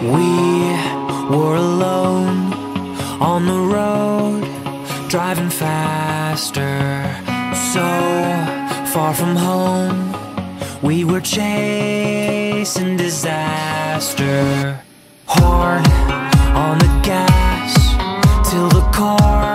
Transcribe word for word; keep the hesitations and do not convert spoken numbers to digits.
We were alone on the road, driving faster, so far from home. We were chasing disaster, hard on the gas till the car